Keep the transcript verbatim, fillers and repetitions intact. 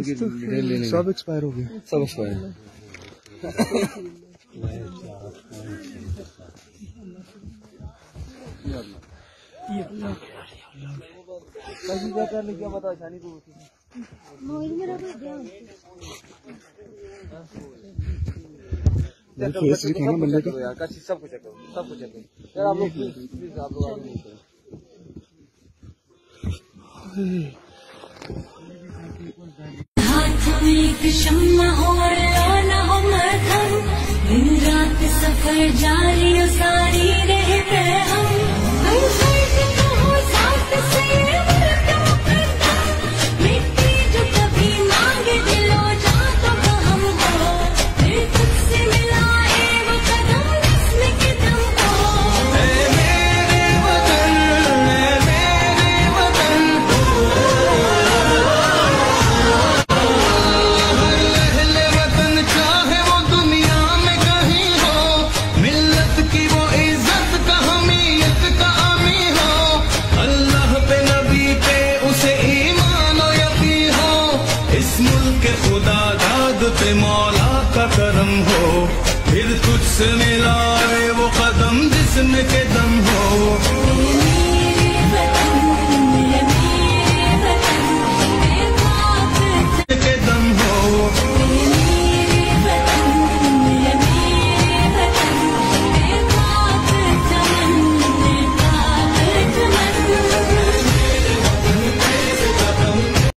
सब एक्सपायर हो गए, सब एक्सपायर। क्या बता शानी को फेस दिखाना बंदे का यार, सब कुछ चेक करो, सब कुछ चेक करो यार। आप लोग प्लीज प्लीज आप लोग आगे नहीं करो। हाथ में एक शम्मा हो और ना हो मरहम, दिन रात सफर जारी सारी रहते हम। हर फर्ज को हो साथ से मिट्टी जो कभी मांगे दिलो जा तो हमको, फिर तुझसे मिलाए वो कदम जिसमें के दम को। मौला का करम हो, फिर तुझसे मिलाए वो कदम जिसमें के